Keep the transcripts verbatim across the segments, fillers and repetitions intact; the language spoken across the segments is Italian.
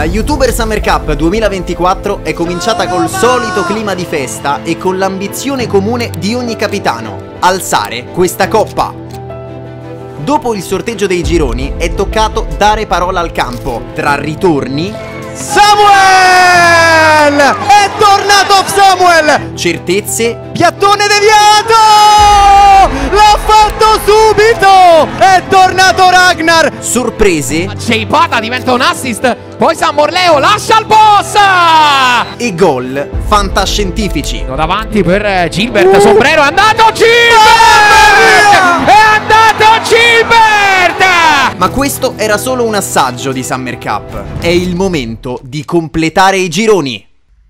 YouTuber Summer Cup duemilaventiquattro è cominciata col solito clima di festa e con l'ambizione comune di ogni capitano: alzare questa coppa. Dopo il sorteggio dei gironi è toccato dare parola al campo. Tra ritorni, Samuel! È tornato Samuel! Certezze, piattone deviato! L'ha fatto subito! È tornato Ragnar! Sorprese, Ceipata diventa un assist, poi San Morleo lascia il boss! E gol fantascientifici. Davanti per Gilbert, uh. sombrero, è andato Gilbert! È andato Gilbert! Ma questo era solo un assaggio di Summer Cup. È il momento di completare i gironi.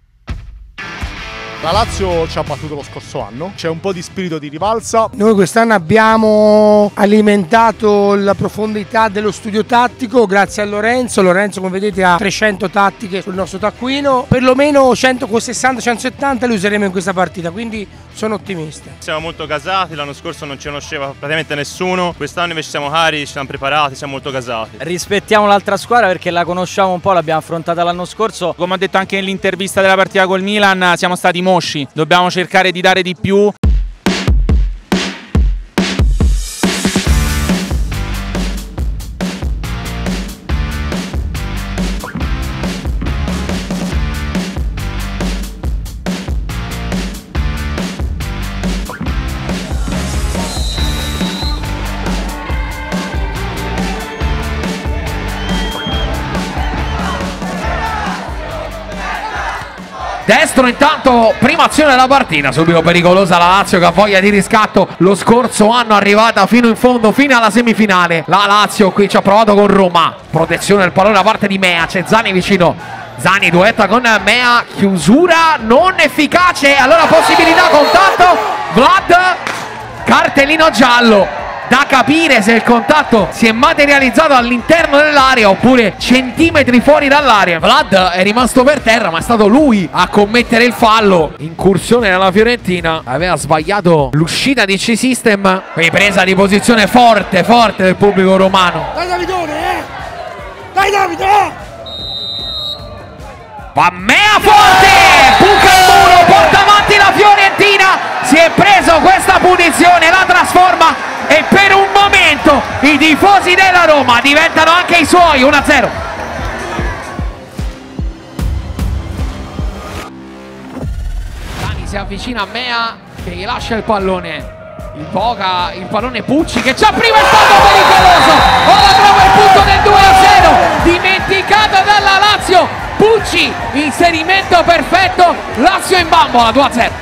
La Lazio ci ha battuto lo scorso anno, c'è un po' di spirito di rivalsa. Noi quest'anno abbiamo alimentato la profondità dello studio tattico grazie a Lorenzo. Lorenzo, come vedete, ha trecento tattiche sul nostro taccuino, perlomeno centosessanta centosettanta le useremo in questa partita, quindi sono ottimista. Siamo molto gasati, l'anno scorso non ci conosceva praticamente nessuno, quest'anno invece siamo cari, ci siamo preparati, siamo molto gasati. Rispettiamo l'altra squadra perché la conosciamo un po', l'abbiamo affrontata l'anno scorso. Come ho detto anche nell'intervista della partita col Milan, siamo stati mosci, dobbiamo cercare di dare di più. Destro intanto, prima azione della partita, subito pericolosa la Lazio che ha voglia di riscatto. Lo scorso anno arrivata fino in fondo, fino alla semifinale. La Lazio qui ci ha provato con Roma. Protezione del pallone da parte di Mea, c'è Zani vicino. Zani duetta con Mea, chiusura non efficace. Allora possibilità, contatto, Vlad, cartellino giallo. Da capire se il contatto si è materializzato all'interno dell'area oppure centimetri fuori dall'area. Vlad è rimasto per terra, ma è stato lui a commettere il fallo. Incursione nella Fiorentina, aveva sbagliato l'uscita di C-System. Ripresa di posizione forte, forte del pubblico romano. Dai Davidone, eh! Dai Davide, eh! Va Mea forte! Buca il muro, porta avanti la Fiorentina. Si è preso questa punizione, la trasforma. E per un momento i tifosi della Roma diventano anche i suoi. Uno a zero. Dani si avvicina a Mea che gli lascia il pallone. Invoca il pallone Pucci che c'ha prima il fallo pericoloso. Ora trova il punto del due a zero. Dimenticata dalla Lazio. Pucci, inserimento perfetto. Lazio in bambola, due a zero.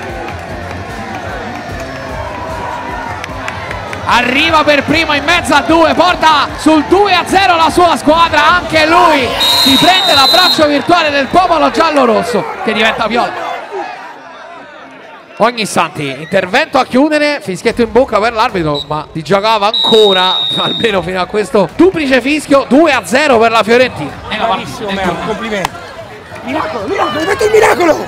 Arriva per primo in mezzo a due, porta sul due a zero la sua squadra, anche lui si prende l'abbraccio virtuale del popolo giallo-rosso che diventa viola. Ogni istante, intervento a chiudere, fischietto in bocca per l'arbitro, ma si giocava ancora, almeno fino a questo duplice fischio. Due a zero per la Fiorentina. Bravissimo Mea, complimenti. Miracolo, miracolo, metti il miracolo!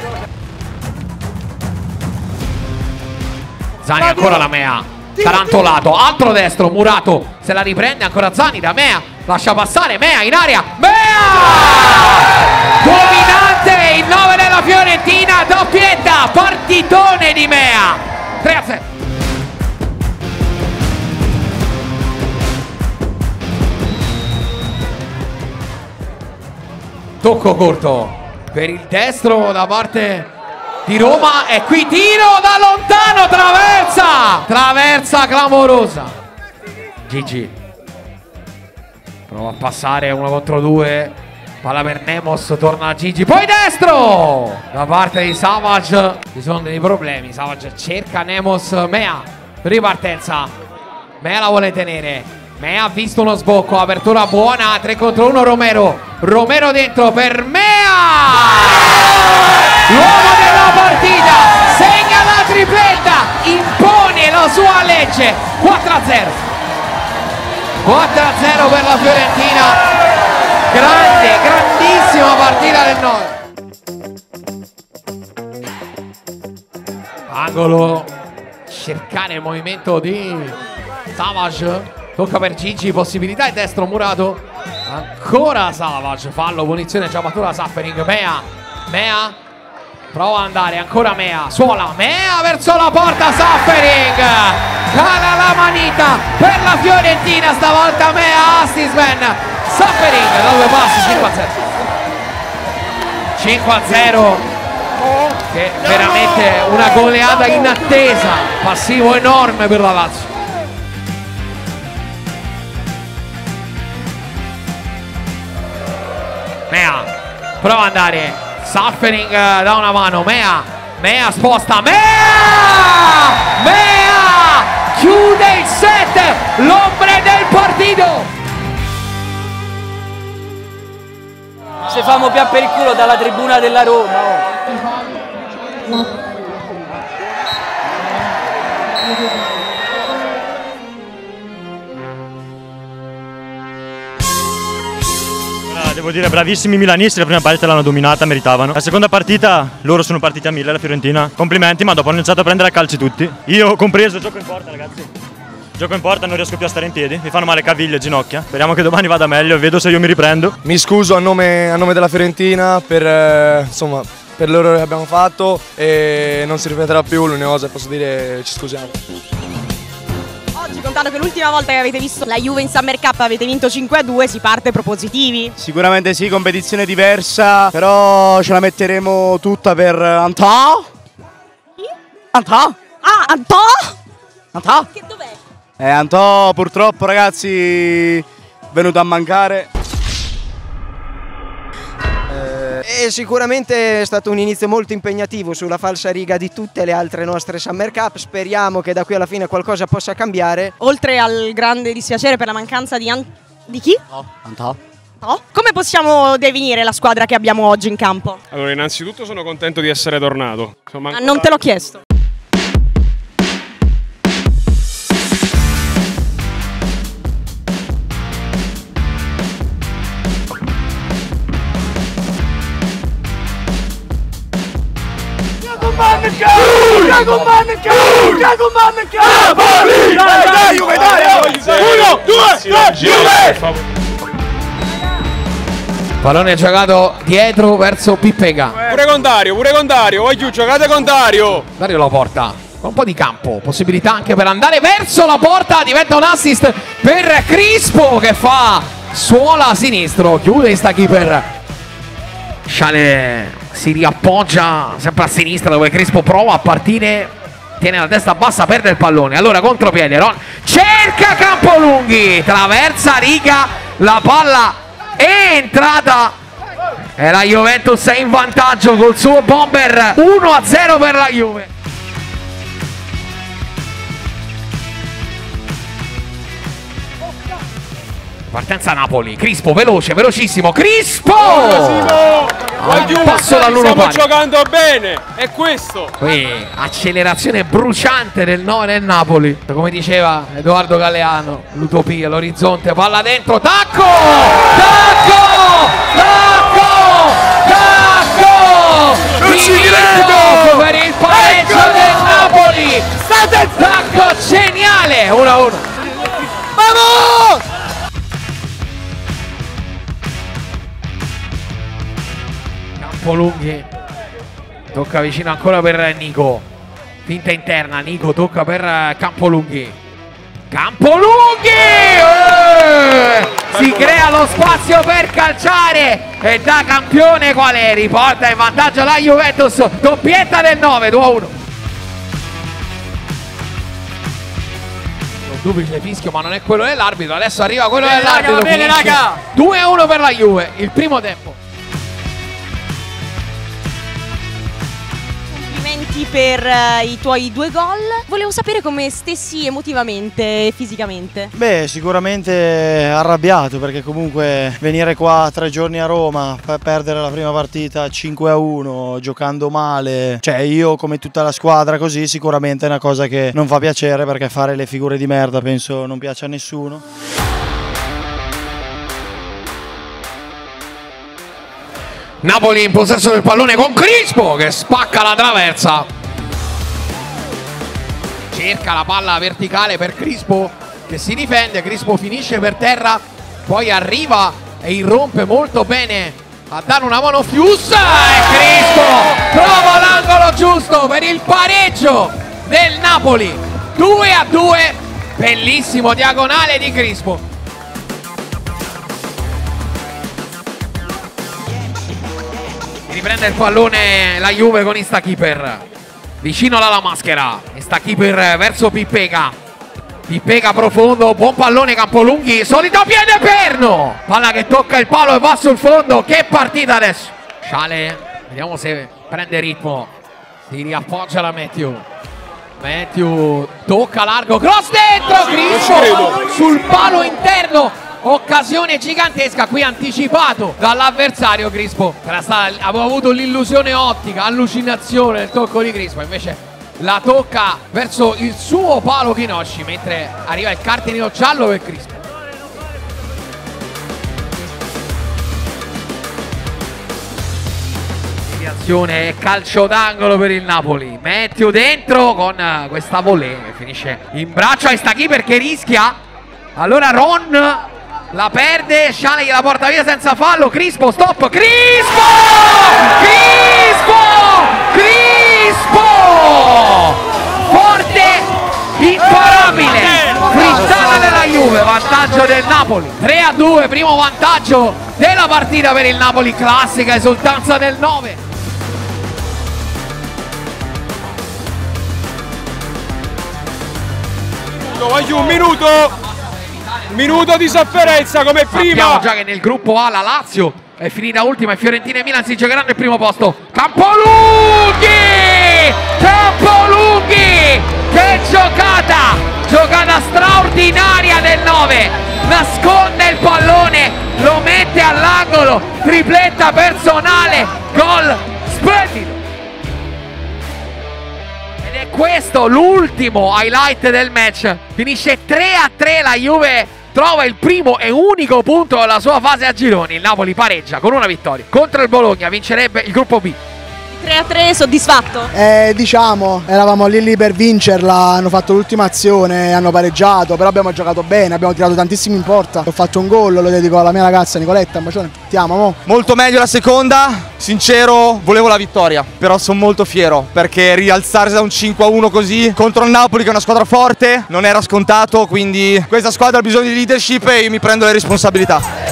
Zani ancora la Mea. Tarantolato, altro destro, Murato se la riprende, ancora Zani da Mea, lascia passare Mea in aria, Mea! Dominante il nove della Fiorentina, doppietta, partitone di Mea, tre a zero. Tocco corto per il destro da parte di Roma e qui tiro da lontano, traversa, traversa clamorosa. Gigi prova a passare uno contro due, palla per Nemos, torna a Gigi, poi destro da parte di Savage. Ci sono dei problemi, Savage cerca Nemos, Mea, ripartenza, Mea la vuole tenere, Mea ha visto uno sbocco, apertura buona, tre contro uno Romero, Romero dentro per Mea! L'uomo della partita segna la tripletta, impone la sua legge. Quattro a zero, quattro a zero per la Fiorentina. Grande, grandissima partita del nove. Angolo, cercare il movimento di Savage, tocca per Gigi, possibilità e destro Murato. Ancora Savage, fallo, punizione già battuta da Suffering. Mea, Mea prova ad andare, ancora Mea, suola, Mea verso la porta, Suffering cala la manita per la Fiorentina, stavolta Mea, Astisman, Suffering da due passi, cinque a zero cinque a zero, che è veramente una goleada in attesa, passivo enorme per la Lazio. Mea prova ad andare, Suffering da una mano, Mea, Mea sposta, Mea! Mea! Chiude il set, l'ombre del partito! Se famo più per il culo dalla tribuna della Roma. Oh. Devo dire bravissimi milanisti, la prima partita l'hanno dominata, meritavano. La seconda partita loro sono partiti a mille, la Fiorentina. Complimenti, ma dopo hanno iniziato a prendere a calci tutti. Io compreso, gioco in porta ragazzi. Gioco in porta, non riesco più a stare in piedi, mi fanno male caviglie e ginocchia. Speriamo che domani vada meglio, vedo se io mi riprendo. Mi scuso a nome, a nome della Fiorentina per, eh, insomma, per l'errore che abbiamo fatto e non si ripeterà più, l'unica cosa che posso dire, ci scusiamo. Oggi, contando che l'ultima volta che avete visto la Juve in Summer Cup avete vinto cinque a due, si parte propositivi? Sicuramente sì, competizione diversa, però ce la metteremo tutta per Antò. Chi? Antò? Ah, Antò? Antò? Che dov'è? Eh, Antò purtroppo ragazzi è venuto a mancare. E sicuramente è stato un inizio molto impegnativo sulla falsariga di tutte le altre nostre Summer Cup. Speriamo che da qui alla fine qualcosa possa cambiare. Oltre al grande dispiacere per la mancanza di An... di chi? No, Antò. No? Come possiamo definire la squadra che abbiamo oggi in campo? Allora, innanzitutto sono contento di essere tornato. Insomma, ah, non te l'ho chiesto. Pallone giocato dietro verso Pippega. Pure con Dario, pure con Dario, vai giù, giocate con Dario. Dario la porta con un po' di campo, possibilità anche per andare verso la porta, diventa un assist per Crispo che fa suola a sinistro, chiude sta keeper. Sciale si riappoggia sempre a sinistra dove Crispo prova a partire, tiene la testa bassa, perde il pallone, allora contropiede, Ron cerca Campolunghi, traversa riga, la palla è entrata e la Juventus è in vantaggio col suo bomber, uno a zero per la Juve. Partenza Napoli, Crispo veloce, velocissimo, Crispo! Ah, passo dall'uno stiamo pari. giocando bene, è questo. Qui accelerazione bruciante del nove del Napoli, come diceva Edoardo Galeano, l'utopia, l'orizzonte, palla dentro, tacco! Tacco! Tacco! Tacco! Non ci credo! Per il pareggio ecco! del Napoli! State tacco geniale! uno a uno. Vamos! Campolunghi tocca vicino ancora per Nico, finta interna, Nico tocca per Campolunghi, Campolunghi eh! si crea lo spazio per calciare e da campione qual è? Riporta in vantaggio la Juventus, doppietta del nove, due a uno. Duplice fischio ma non è quello dell'arbitro, adesso arriva quello bene, dell'arbitro, raga, bene, raga. due a uno per la Juve, il primo tempo. Complimenti per uh, i tuoi due gol. Volevo sapere come stessi emotivamente e fisicamente. Beh, sicuramente arrabbiato perché comunque venire qua tre giorni a Roma per perdere la prima partita cinque a uno giocando male, cioè io come tutta la squadra così, sicuramente è una cosa che non fa piacere perché fare le figure di merda penso non piace a nessuno. Napoli in possesso del pallone con Crispo che spacca la traversa, cerca la palla verticale per Crispo che si difende, Crispo finisce per terra, poi arriva e irrompe molto bene a dare una mano Fius, e Crispo trova l'angolo giusto per il pareggio del Napoli. Due a due, bellissimo diagonale di Crispo. Riprende il pallone la Juve con Instakeeper vicino alla maschera. Instakeeper verso Pippega. Pippega profondo, buon pallone Campolunghi, solito piede perno, palla che tocca il palo e va sul fondo. Che partita adesso. Sciale, vediamo se prende ritmo, si riappoggia la Matthew. Matthew tocca largo, cross dentro, Crispo sul palo interno. Occasione gigantesca qui anticipato dall'avversario. Crispo era stata, avevo avuto l'illusione ottica, allucinazione del tocco di Crispo, invece la tocca verso il suo palo Chinosci, mentre arriva il cartellino giallo per Crispo. Deviazione e calcio d'angolo per il Napoli. Matthew dentro con questa volée che finisce in braccio a Instakeeper che rischia. Allora Ron la perde, Sciale gliela porta via senza fallo. Crispo, stop, Crispo! Crispo! Crispo! Forte, imparabile, cristallo della Juve, vantaggio del Napoli. tre a due, primo vantaggio della partita per il Napoli, classica esultanza del nove. Vai giù, un minuto! Minuto di sofferenza come prima. Sappiamo già che nel gruppo A la Lazio è finita ultima e Fiorentina e Milan si giocheranno il primo posto. Campolunghi! Campolunghi! Che giocata! Giocata straordinaria del nove. Nasconde il pallone, lo mette all'angolo, tripletta personale, gol splendido. Ed è questo l'ultimo highlight del match. Finisce tre a tre, la Juve trova il primo e unico punto della sua fase a gironi. Il Napoli pareggia con una vittoria contro il Bologna, vincerebbe il gruppo B. tre a tre, soddisfatto? Eh, diciamo, eravamo lì lì per vincerla, hanno fatto l'ultima azione, hanno pareggiato, però abbiamo giocato bene, abbiamo tirato tantissimo in porta. Ho fatto un gol, lo dedico alla mia ragazza Nicoletta, un bacione, ti amo, mo. Molto meglio la seconda, sincero, volevo la vittoria, però sono molto fiero perché rialzarsi da un cinque a uno così contro il Napoli, che è una squadra forte, non era scontato, quindi questa squadra ha bisogno di leadership e io mi prendo le responsabilità.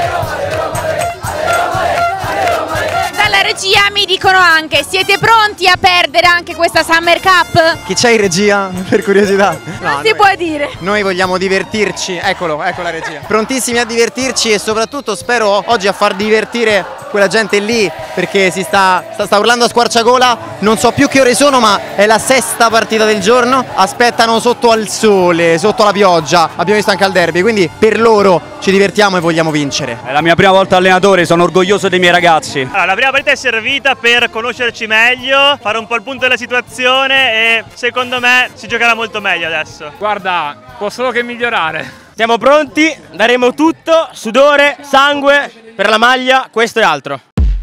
Regia mi dicono anche, siete pronti a perdere anche questa Summer Cup? Chi c'è in regia, per curiosità? Non No, si noi, può dire. Noi vogliamo divertirci, eccolo, ecco la regia. Prontissimi a divertirci e soprattutto spero oggi a far divertire quella gente lì, perché si sta, sta, sta urlando a squarciagola, non so più che ore sono, ma è la sesta partita del giorno, aspettano sotto al sole, sotto la pioggia, abbiamo visto anche al derby, quindi per loro ci divertiamo e vogliamo vincere. È la mia prima volta allenatore, sono orgoglioso dei miei ragazzi. Allora, la prima partita è servita per conoscerci meglio, fare un po' il punto della situazione e secondo me si giocherà molto meglio adesso. Guarda, può solo che migliorare. Siamo pronti, daremo tutto, sudore, sangue per la maglia, questo e altro.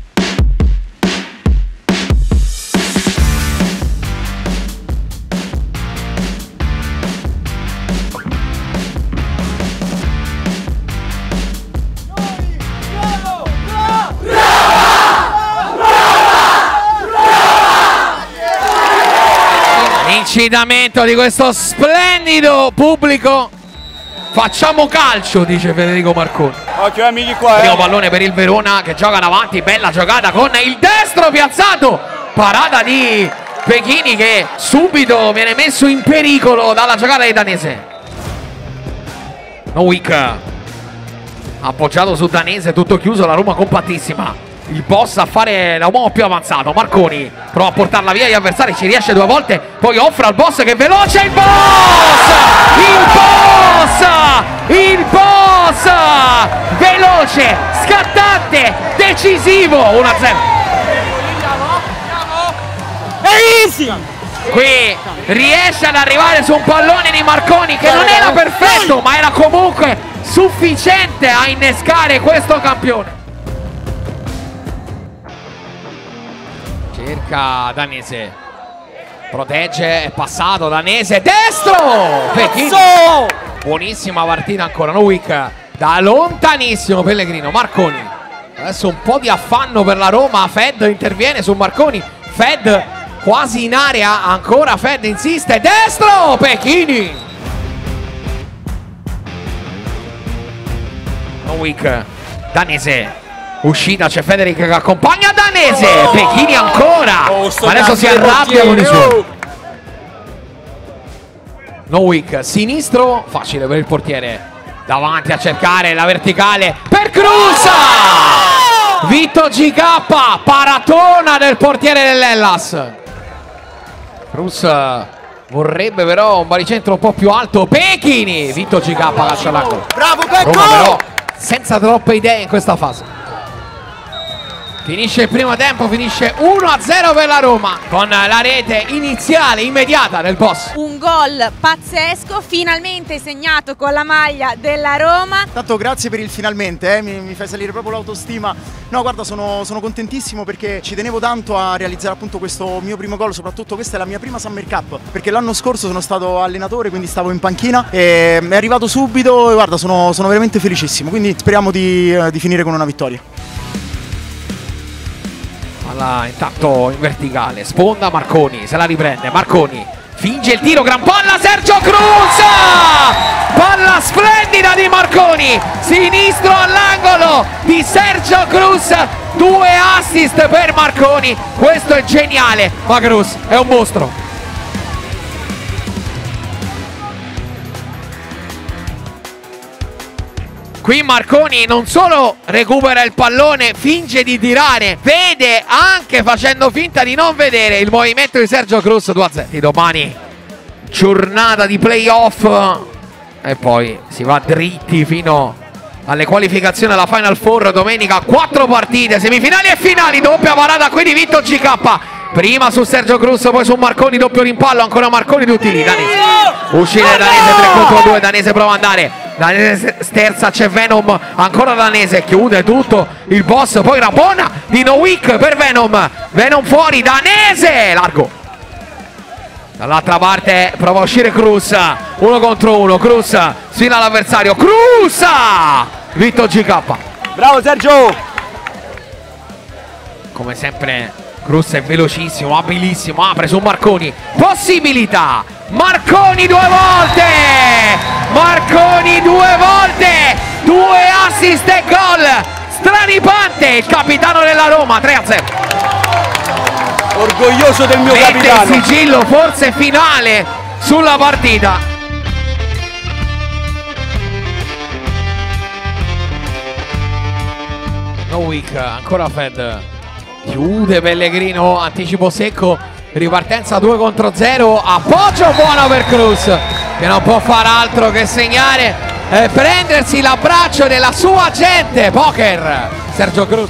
Incitamento di questo splendido pubblico. Facciamo calcio, dice Federico Marconi. Occhio amici qua, eh. Primo pallone per il Verona che gioca davanti, bella giocata con il destro piazzato. Parata di Pechini che subito viene messo in pericolo dalla giocata di Danese. Nowick appoggiato su Danese, tutto chiuso, la Roma compattissima. Il boss a fare l'uomo più avanzato. Marconi prova a portarla via gli avversari, ci riesce due volte, poi offre al boss che è veloce. Il boss! Il boss! Il boss! Veloce, scattante, decisivo. uno a zero. Qui riesce ad arrivare su un pallone di Marconi che non era perfetto, ma era comunque sufficiente a innescare questo campione. Cerca Danese, protegge, è passato Danese, destro! Pechini. Buonissima partita ancora, Nowick da lontanissimo Pellegrino. Marconi, adesso un po' di affanno per la Roma. Fed interviene su Marconi. Fed quasi in area, ancora Fed insiste, destro, Pechini. Nowick, Danese, uscita, c'è Federic che accompagna Danese. Oh! Pechini ancora, oh, adesso si arrabbia con i suoi. Nowick, sinistro, facile per il portiere, davanti a cercare la verticale per Cruz. Vito G K, paratona del portiere dell'Hellas. Cruz vorrebbe però un baricentro un po' più alto. Pechini, Vito G K lascia l'angolo. Bravo Pecco! Roma però senza troppe idee in questa fase. Finisce il primo tempo, finisce uno a zero per la Roma, con la rete iniziale immediata del boss. Un gol pazzesco, finalmente segnato con la maglia della Roma. Tanto grazie per il finalmente, eh, mi, mi fai salire proprio l'autostima. No, guarda, sono, sono contentissimo perché ci tenevo tanto a realizzare appunto questo mio primo gol, soprattutto questa è la mia prima Summer Cup, perché l'anno scorso sono stato allenatore, quindi stavo in panchina e è arrivato subito e guarda, sono, sono veramente felicissimo, quindi speriamo di, di finire con una vittoria. Palla intanto in verticale, sponda Marconi, se la riprende, Marconi finge il tiro, gran palla, Sergio Cruz! Palla splendida di Marconi, sinistro all'angolo di Sergio Cruz, due assist per Marconi, questo è geniale, ma Cruz è un mostro. Qui Marconi non solo recupera il pallone, finge di tirare, vede anche facendo finta di non vedere il movimento di Sergio Cruz. due a zero. Domani giornata di playoff e poi si va dritti fino alle qualificazioni alla Final Four. Domenica quattro partite, semifinali e finali, doppia parata qui di Vito G K. Prima su Sergio Cruz, poi su Marconi, doppio rimpallo, ancora Marconi tutti lì. Danese, uscita Danese, tre contro due, Danese prova ad andare, Danese sterza, c'è Venom, ancora Danese, chiude tutto il boss, poi Rabona di Nowick per Venom, Venom fuori, Danese, largo. Dall'altra parte prova a uscire Cruz, uno contro uno, Cruz sfida l'avversario, Cruz, Vito G K. Bravo Sergio! Come sempre Cruz è velocissimo, abilissimo, apre su Marconi, possibilità, Marconi due volte, Marconi due volte, due assist e gol, straripante il capitano della Roma, tre a zero. Orgoglioso del mio Mette capitano. il sigillo forse finale sulla partita. Nowick, ancora Fed. Chiude Pellegrino, anticipo secco, ripartenza due contro zero, appoggio buono per Cruz che non può far altro che segnare e prendersi l'abbraccio della sua gente. Poker, Sergio Cruz.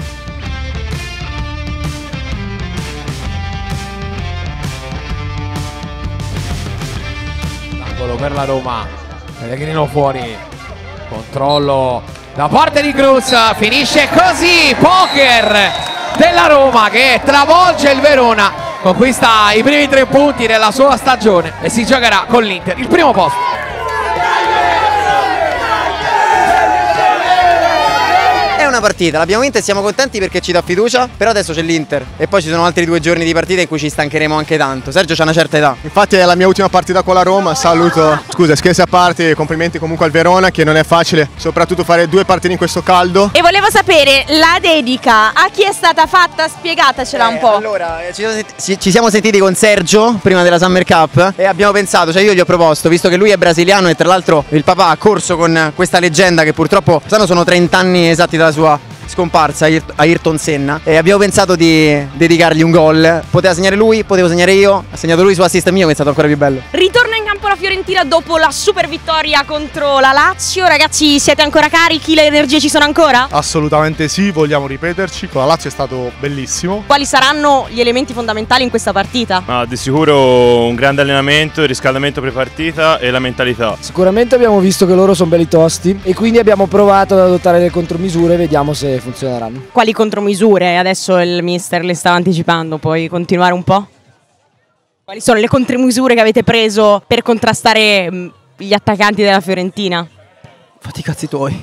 Angolo per la Roma, Pellegrino fuori, controllo da parte di Cruz, finisce così, poker della Roma che travolge il Verona, conquista i primi tre punti della sua stagione e si giocherà con l'Inter il primo posto. È una partita, l'abbiamo vinta e siamo contenti perché ci dà fiducia, però adesso c'è l'Inter e poi ci sono altri due giorni di partita in cui ci stancheremo anche tanto. Sergio c'ha una certa età. Infatti è la mia ultima partita con la Roma, saluto, scusa, scherzi a parte, complimenti comunque al Verona che non è facile, soprattutto fare due partite in questo caldo. E volevo sapere, la dedica a chi è stata fatta? Spiegatacela eh, un po'. Allora, ci, ci siamo sentiti con Sergio prima della Summer Cup e abbiamo pensato, cioè io gli ho proposto, visto che lui è brasiliano e tra l'altro il papà ha corso con questa leggenda che purtroppo quest'anno sono trenta anni esatti dalla sua scomparsa, a Ayrton Senna, e abbiamo pensato di dedicargli un gol. Poteva segnare lui, potevo segnare io, ha segnato lui su assist mio che è stato ancora più bello. Ritorna in campo la Fiorentina dopo la super vittoria contro la Lazio. Ragazzi, siete ancora carichi? Le energie ci sono ancora? Assolutamente sì, vogliamo ripeterci, con la Lazio è stato bellissimo. Quali saranno gli elementi fondamentali in questa partita? Ma di sicuro un grande allenamento, il riscaldamento pre-partita e la mentalità. Sicuramente abbiamo visto che loro sono belli tosti e quindi abbiamo provato ad adottare le contromisure, vediamo se funzioneranno. Quali contromisure? Adesso il mister le stava anticipando, puoi continuare un po'? Quali sono le contromisure che avete preso per contrastare mh, gli attaccanti della Fiorentina? Fatti i cazzi tuoi.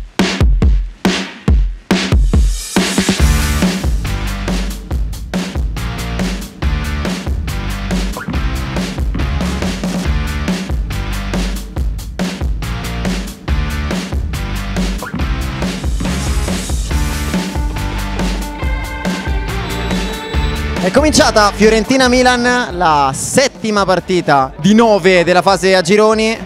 È cominciata Fiorentina-Milan, la settima partita di nove della fase a gironi.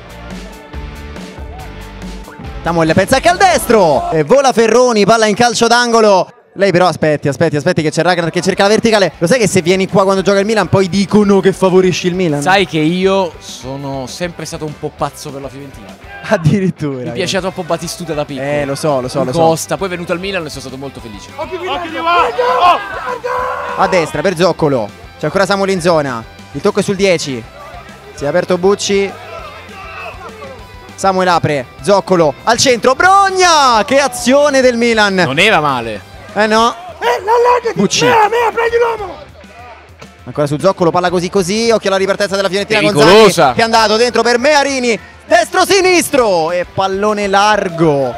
Samuel pensa al caldestro e vola Ferroni, palla in calcio d'angolo. Lei però aspetti, aspetti, aspetti che c'è Ragnar che cerca la verticale. Lo sai che se vieni qua quando gioca il Milan poi dicono che favorisci il Milan? Sai che io sono sempre stato un po' pazzo per la Fiorentina. Addirittura. Mi piaceva troppo Batistuta da piccolo. Eh lo so, lo so, lo so. Costa, poi è venuto al Milan e sono stato molto felice. A destra per Zoccolo. C'è ancora Samuel in zona. Il tocco è sul dieci. Si è aperto Bucci. Samuel apre. Zoccolo al centro. Brogna! Che azione del Milan. Non era male. Eh no. Eh, l'allargati. Bucci. Mea, mea, prendi l'uomo. Ancora su Zoccolo, palla così così. Occhio alla ripartenza della Fiorentina. Pericolosa. Gonzalez che è andato dentro per Mearini. Destro sinistro. E pallone largo.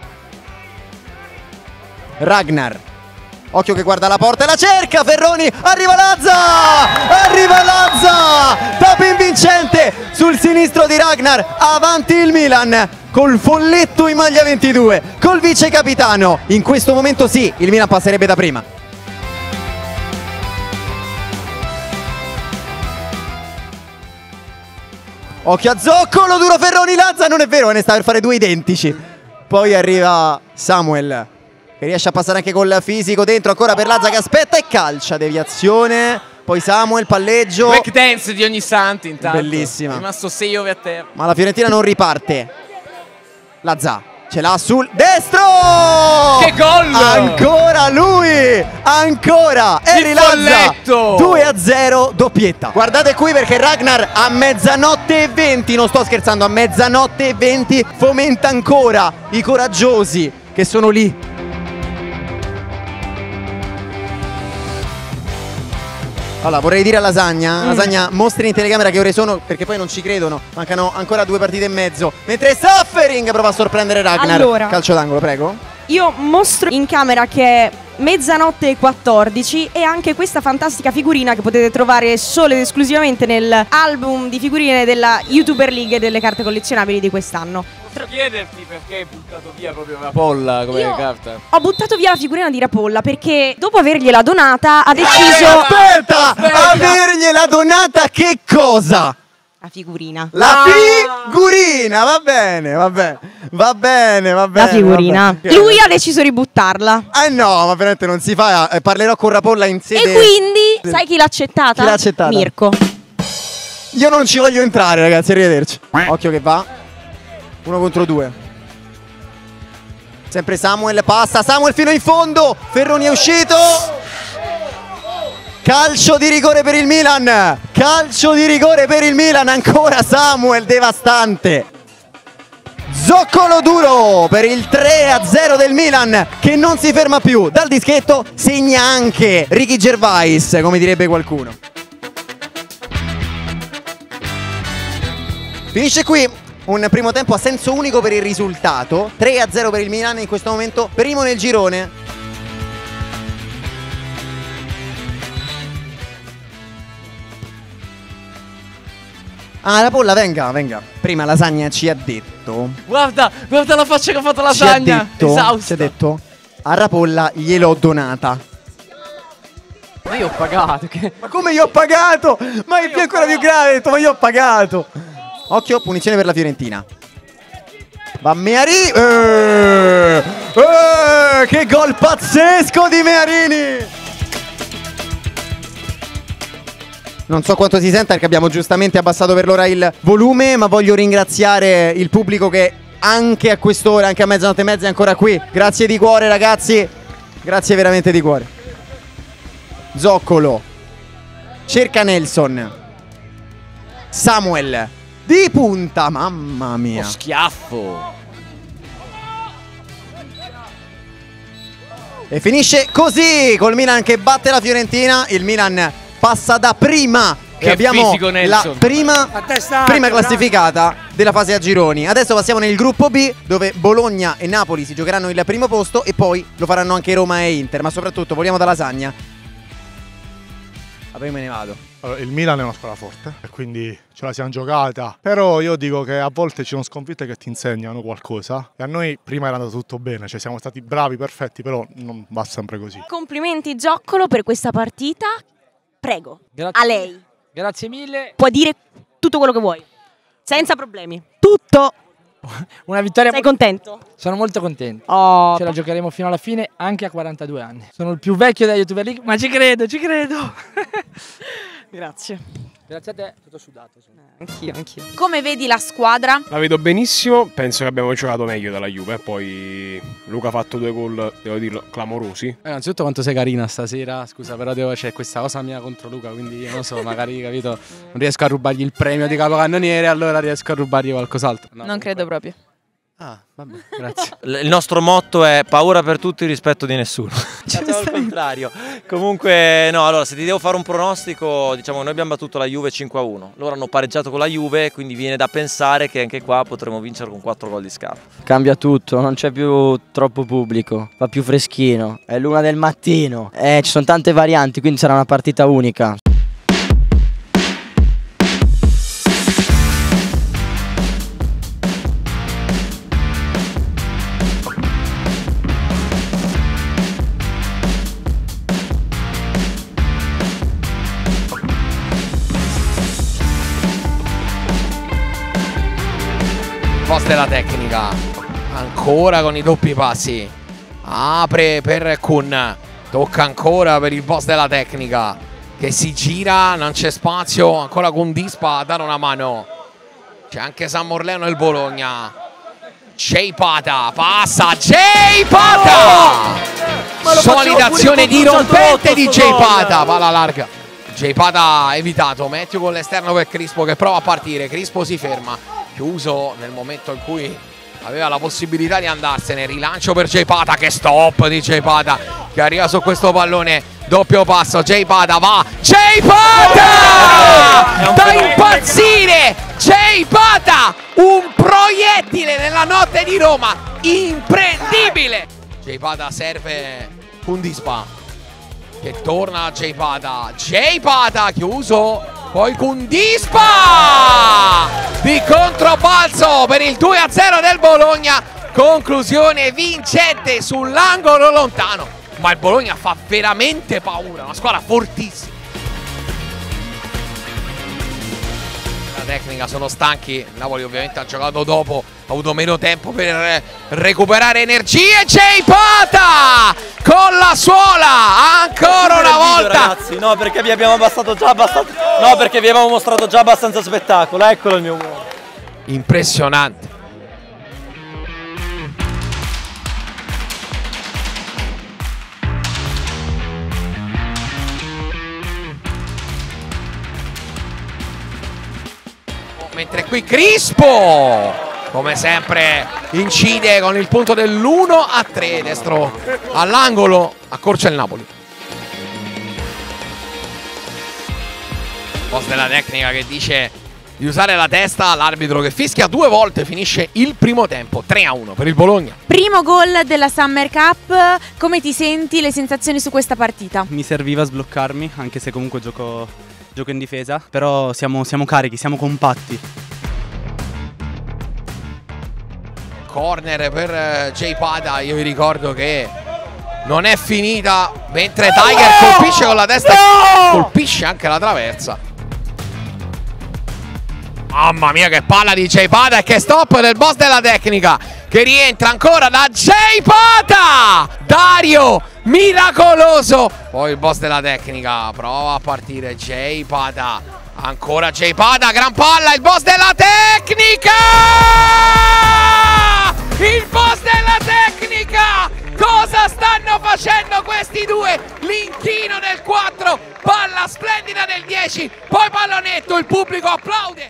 Ragnar. Occhio che guarda la porta e la cerca. Ferroni. Arriva Lazza. Arriva Lazza. Tapin vincente sul sinistro di Ragnar. Avanti il Milan. Col folletto in maglia ventidue. Col vice capitano. In questo momento sì, il Milan passerebbe da prima. Occhio a Zoccolo, duro Ferroni, Lazza. Non è vero, ne sta per fare due identici. Poi arriva Samuel che riesce a passare anche col fisico. Dentro ancora per Lazza che aspetta e calcia. Deviazione. Poi Samuel, palleggio. Break dance di ogni santo intanto. Bellissima. È rimasto sei ore a terra. Ma la Fiorentina non riparte. Lazza ce l'ha sul destro. Che gol! Ancora lui. Ancora Eri Lazza. due a zero doppietta. Guardate qui perché Ragnar a mezzanotte e venti, non sto scherzando, a mezzanotte e venti fomenta ancora i coraggiosi che sono lì. Allora vorrei dire a Lasagna, mm. Lasagna mostri in telecamera che ore sono perché poi non ci credono. Mancano ancora due partite e mezzo. Mentre Suffering prova a sorprendere Ragnar. Allora, calcio d'angolo, prego. Io mostro in camera che è mezzanotte e quattordici e anche questa fantastica figurina che potete trovare solo ed esclusivamente nell'album di figurine della YouTuber League e delle carte collezionabili di quest'anno. Posso chiederti perché hai buttato via proprio Rapolla come Io carta? Ho buttato via la figurina di Rapolla perché dopo avergliela donata ha deciso... Aspetta! Aspetta. Avergliela donata che cosa? La figurina. La figurina, va bene, va bene, va bene, va bene. La figurina. Bene. Lui ha deciso di buttarla. Eh no, ma veramente non si fa, eh, parlerò con Rapolla in sede... E quindi, sai chi l'ha accettata? Chi l'ha accettata? Mirko. Io non ci voglio entrare ragazzi, arrivederci. Occhio che va. Uno contro due. Sempre Samuel, passa Samuel fino in fondo. Ferroni è uscito. Calcio di rigore per il Milan. Calcio di rigore per il Milan. Ancora Samuel, devastante. Zoccolo duro per il tre a zero del Milan che non si ferma più. Dal dischetto segna anche Ricky Gervais, come direbbe qualcuno. Finisce qui un primo tempo a senso unico per il risultato. Tre a zero per il Milan, in questo momento primo nel girone. Ah, Rapolla, venga, venga. Prima Lasagna ci ha detto. Guarda, guarda la faccia che ha fatto Ci ha Lasagna. detto, Esausta. ci ha detto. A Rapolla gliel'ho donata. Ma io ho pagato. Che... Ma come io ho pagato? Ma è più ancora più grave, ha detto, ma io ho pagato. Occhio, punizione per la Fiorentina. Va Mearini. Eh, eh, che gol pazzesco di Mearini. Non so quanto si senta perché abbiamo giustamente abbassato per l'ora il volume, ma voglio ringraziare il pubblico che anche a quest'ora, anche a mezzanotte e mezza è ancora qui. Grazie di cuore ragazzi, grazie veramente di cuore. Zoccolo cerca Nelson. Samuel di punta, mamma mia. Oh, schiaffo. E finisce così col Milan che batte la Fiorentina. Il Milan passa da prima che abbiamo fisico, la prima, A testa prima alta, classificata della fase a gironi. Adesso passiamo nel gruppo B, dove Bologna e Napoli si giocheranno il primo posto e poi lo faranno anche Roma e Inter, ma soprattutto vogliamo da lasagna. Ah, poi me ne vado. Allora, il Milan è una squadra forte e quindi ce la siamo giocata, però io dico che a volte ci sono sconfitte che ti insegnano qualcosa e a noi prima era andato tutto bene, cioè siamo stati bravi, perfetti, però non va sempre così. Complimenti Zoccolo per questa partita, prego, Grazie. a lei. Grazie mille. Puoi dire tutto quello che vuoi, senza problemi. Tutto. Una vittoria. Sei contento? Sono molto contento. Oh. Ce la giocheremo fino alla fine anche a quarantadue anni. Sono il più vecchio della YouTuber League, ma ci credo, ci credo. Grazie. Grazie a te, tutto sudato. Anch'io, anch'io. Come vedi la squadra? La vedo benissimo, penso che abbiamo giocato meglio della Juve, poi Luca ha fatto due gol, devo dirlo, clamorosi. Eh, innanzitutto quanto sei carina stasera, scusa, però devo, c'è questa cosa mia contro Luca, quindi non so, magari, capito, non riesco a rubargli il premio di capocannoniere, allora riesco a rubargli qualcos'altro. No, non credo proprio. Ah, vabbè, grazie. Il nostro motto è paura per tutti, rispetto di nessuno. Facciamo il contrario. Comunque, no, allora, se ti devo fare un pronostico, diciamo, noi abbiamo battuto la Juve cinque a uno. Loro hanno pareggiato con la Juve, quindi viene da pensare che anche qua potremo vincere con quattro gol di scarto. Cambia tutto, non c'è più troppo pubblico, fa più freschino, è l'una del mattino, eh, ci sono tante varianti, quindi sarà una partita unica. Post della tecnica, ancora con i doppi passi, apre per Kun, tocca ancora per il boss della tecnica che si gira, non c'è spazio, ancora con Dispa a dare una mano, c'è anche San Morleo nel Bologna. Jay Pata passa, Jay Pata, solida azione dirompente di Jay Pata, palla larga, Jay Pata evitato, Matthew con l'esterno per Crispo che prova a partire, Crispo si ferma, chiuso nel momento in cui aveva la possibilità di andarsene, rilancio per Jay Pata, che stop di Jay Pata che arriva su questo pallone, doppio passo, Jay Pata va, Jay Pata da impazzire, Jay Pata un proiettile nella notte di Roma, imprendibile. Jay Pata serve Kundispa che torna a Jay Pata, Jay Pata chiuso, poi Kundispa di controbalzo per il due a zero del Bologna, conclusione vincente sull'angolo lontano, ma il Bologna fa veramente paura, una squadra fortissima. La tecnica sono stanchi, Napoli ovviamente ha giocato dopo, ha avuto meno tempo per recuperare energie, Jay Pata con la suola ancora una volta. Ragazzi, no, perché vi abbiamo abbassato già abbastanza. No, perché vi abbiamo mostrato già abbastanza spettacolo. Eccolo il mio uomo. Impressionante. Mentre qui Crispo, come sempre, incide con il punto dell'uno a tre, destro all'angolo, accorcia il Napoli. Post della tecnica che dice di usare la testa, l'arbitro che fischia due volte, finisce il primo tempo, tre a uno per il Bologna. Primo gol della Summer Cup, come ti senti, le sensazioni su questa partita? Mi serviva sbloccarmi, anche se comunque gioco, gioco in difesa, però siamo, siamo carichi, siamo compatti. Corner per Jay Pata, io vi ricordo che non è finita, mentre Tiger colpisce con la testa e colpisce anche la traversa. Mamma mia che palla di Jay Pata e che stop del boss della tecnica che rientra ancora da Jay Pata, Dario miracoloso, poi il boss della tecnica prova a partire Jay Pata, ancora Jay Pata, gran palla, il boss della tecnica, il boss della tecnica, cosa stanno facendo questi due? L'inchino del quattro, palla splendida del dieci, poi pallonetto, il pubblico applaude.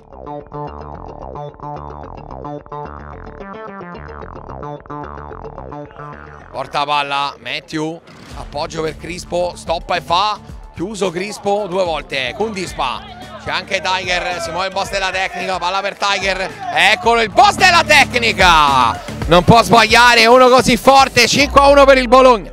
Porta palla, Matthew, appoggio per Crispo, stoppa e fa, chiuso Crispo due volte, Kundispa, C'è anche Tiger, si muove il boss della tecnica, palla per Tiger, eccolo il boss della tecnica! Non può sbagliare uno così forte, cinque a uno per il Bologna.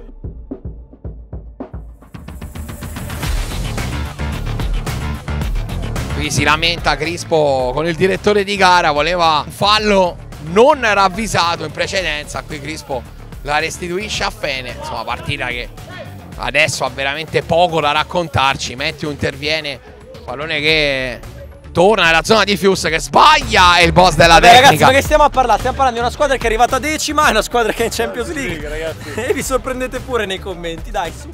Qui si lamenta Crispo con il direttore di gara, voleva un fallo non ravvisato in precedenza, qui Crispo la restituisce a Fene, insomma partita che adesso ha veramente poco da raccontarci. Mathew interviene, pallone che torna nella zona di Fius che sbaglia e il boss della Vabbè, tecnica. ragazzi, ma che stiamo a parlare? Stiamo parlando di una squadra che è arrivata decima e una squadra che è in Champions League, ragazzi. E vi sorprendete pure nei commenti, dai su.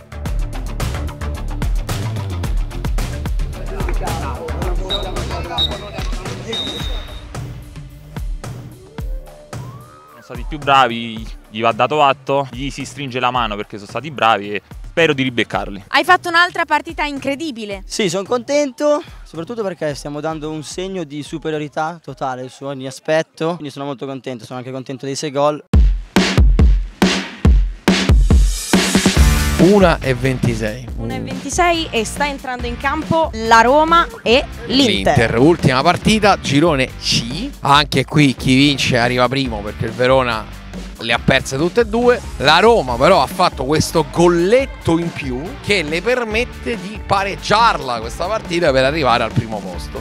Sono stati più bravi, gli va dato atto, gli si stringe la mano perché sono stati bravi e spero di ribeccarli. Hai fatto un'altra partita incredibile. Sì, sono contento, soprattutto perché stiamo dando un segno di superiorità totale su ogni aspetto, quindi sono molto contento, sono anche contento dei sei gol. una e ventisei. una e ventisei e sta entrando in campo la Roma e l'Inter. L'Inter, ultima partita, girone C. Anche qui chi vince arriva primo perché il Verona le ha perse tutte e due. La Roma però ha fatto questo golletto in più che le permette di pareggiarla questa partita per arrivare al primo posto.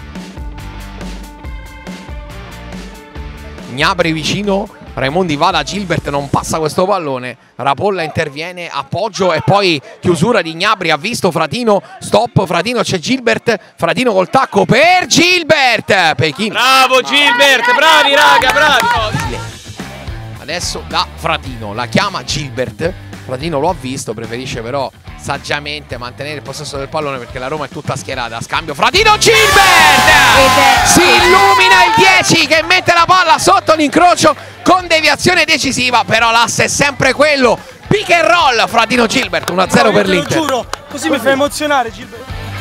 Gnabry vicino, Raimondi va da Gilbert, non passa questo pallone, Rapolla interviene, appoggio e poi chiusura di Gnabry, ha visto Fratino, stop Fratino, c'è Gilbert, Fratino col tacco per Gilbert, Pechino. Bravo Gilbert, bravi raga, bravi. Adesso da Fratino, la chiama Gilbert, Fratino lo ha visto, preferisce però saggiamente mantenere il possesso del pallone perché la Roma è tutta schierata. Scambio Fratino, Gilbert! Si illumina il dieci che mette la palla sotto l'incrocio con deviazione decisiva, però l'asse è sempre quello. Pick and roll, Fratino Gilbert, uno a zero per l'Inter. Lo giuro, così mi fa emozionare Gilbert.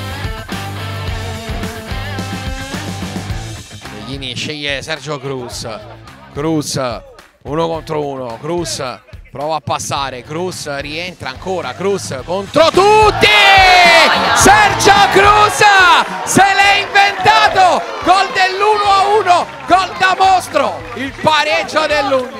Beghini sceglie Sergio Cruz. Cruz, uno contro uno, Cruz prova a passare, Cruz rientra ancora, Cruz contro tutti! Sergio Cruz se l'è inventato! Gol dell'uno a uno, gol da mostro, il pareggio dell'undici.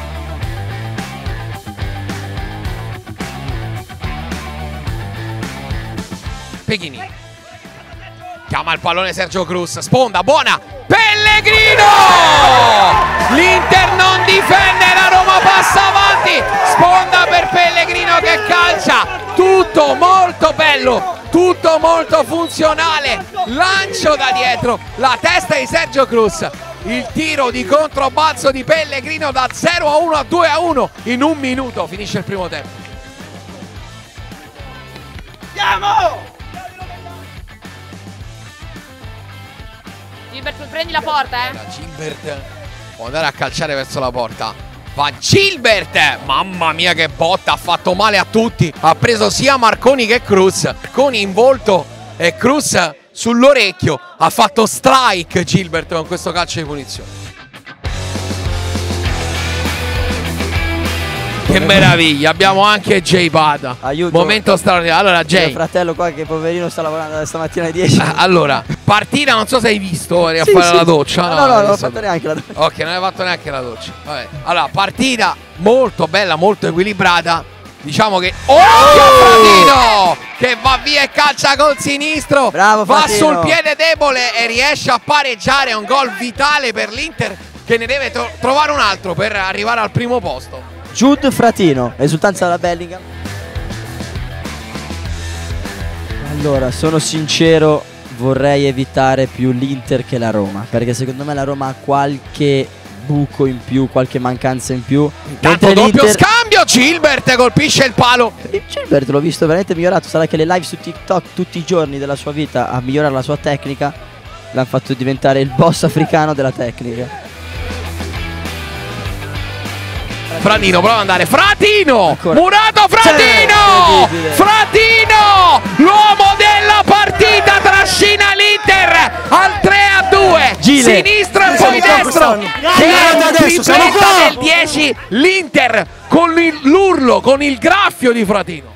Pechini chiama il pallone Sergio Cruz, sponda, buona, Pellegrino! L'Inter non difende, la Roma passa avanti, sponda per Pellegrino che calcia, tutto molto bello, tutto molto funzionale, lancio da dietro, la testa di Sergio Cruz, il tiro di controbalzo di Pellegrino da zero a uno a due a uno in un minuto, finisce il primo tempo. Andiamo! Gilbert, prendi la porta, eh. Gilbert può andare a calciare verso la porta. Va Gilbert! Mamma mia che botta, ha fatto male a tutti. Ha preso sia Marconi che Cruz. Marconi in volto e Cruz sull'orecchio. Ha fatto strike Gilbert con questo calcio di punizione. Che meraviglia, abbiamo anche Jay Bada. Aiuto. Momento straordinario. Allora Jay, mio fratello qua che poverino sta lavorando da stamattina alle dieci. allora, partita, non so se hai visto, eri a Sì, fare sì. la doccia. No, no, no, non ho adesso- fatto neanche la doccia. Ok, non hai fatto neanche la doccia. Vabbè. Allora, partita molto bella, molto equilibrata. Diciamo che occhio a Fratino che va via e calcia col sinistro. Bravo, va Fratino. sul piede debole e riesce a pareggiare. Un gol vitale per l'Inter che ne deve tro- trovare un altro per arrivare al primo posto. Jude Fratino, esultanza della Bellingham. Allora, sono sincero, vorrei evitare più l'Inter che la Roma, perché secondo me la Roma ha qualche buco in più, qualche mancanza in più. Intanto mentre doppio l'Inter- scambio, Gilbert colpisce il palo. Gilbert l'ho visto veramente migliorato, sarà che le live su TikTok tutti i giorni della sua vita a migliorare la sua tecnica l'hanno fatto diventare il boss africano della tecnica. Fratino prova ad andare, Fratino, Ancora. Murato Fratino, incredibile. Fratino, l'uomo della partita, trascina l'Inter al tre a due, Gile. sinistro e Siamo poi qua destro, quest'anno. che è Guarda un adesso, siamo tripletta qua. del dieci, l'Inter con il- l'urlo, con il graffio di Fratino.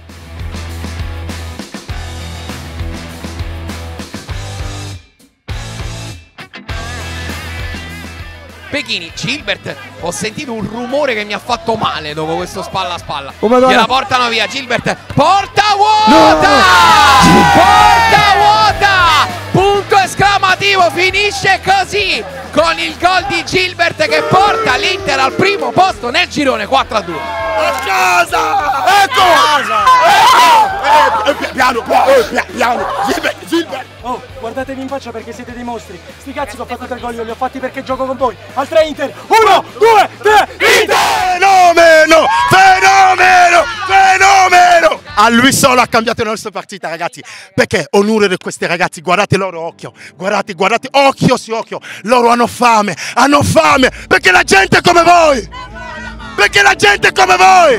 Pechini, Gilbert, ho sentito un rumore che mi ha fatto male dopo questo spalla a spalla. Oh, Madonna. Gliela portano via, Gilbert, porta vuota! No! Porta vuota! Punto esclamativo, finisce così con il gol di Gilbert che porta l'Inter al primo posto nel girone quattro a due. A casa! Ecco! Ecco! Eh, piano, piano, piano! Gilbert, Gilbert! Oh, guardatevi in faccia perché siete dei mostri. Sti cazzi che ho fatto tre gol, io li ho fatti perché gioco con voi. Al tre Inter! Uno, due, tre, Inter! Fenomeno! Fenomeno! Fenomeno! A lui solo ha cambiato la nostra partita, ragazzi. Perché onore di questi ragazzi, guardate loro occhio, guardate, guardate, occhio su occhio. Loro hanno fame, hanno fame, perché la gente è come voi! Perché la gente è come voi!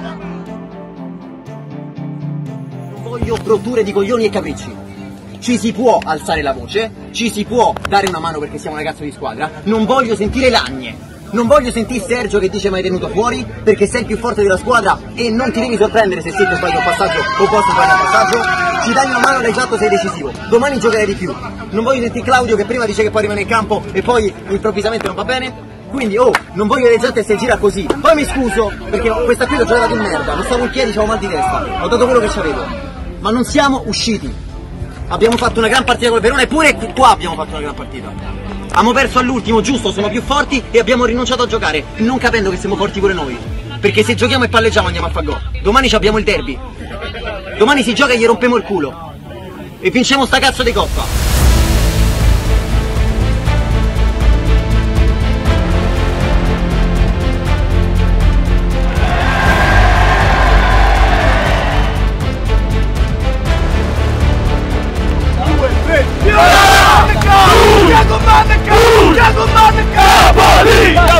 Non voglio brutture di coglioni e capricci. Ci si può alzare la voce, ci si può dare una mano perché siamo un ragazzo di squadra. Non voglio sentire lagne. Non voglio sentire Sergio che dice ma hai tenuto fuori perché sei il più forte della squadra e non ti devi sorprendere se Sergio sbaglia un passaggio o posso sbagliare un passaggio. Ci dai una mano, l'hai fatto, sei decisivo. Domani giocherai di più. Non voglio sentire Claudio che prima dice che poi rimane in campo e poi improvvisamente non va bene. Quindi oh, non voglio vedere gente che si gira così. Poi mi scuso perché questa qui l'ho giocata di merda. Non stavo in piedi, avevo mal di testa. Ho dato quello che c'avevo. Ma non siamo usciti. Abbiamo fatto una gran partita col Verona e pure qua abbiamo fatto una gran partita. Abbiamo perso all'ultimo, giusto, sono più forti e abbiamo rinunciato a giocare, non capendo che siamo forti pure noi. Perché se giochiamo e palleggiamo andiamo a far gol. Domani abbiamo il derby. Domani si gioca e gli rompiamo il culo. E vinciamo sta cazzo di coppa. Napoli!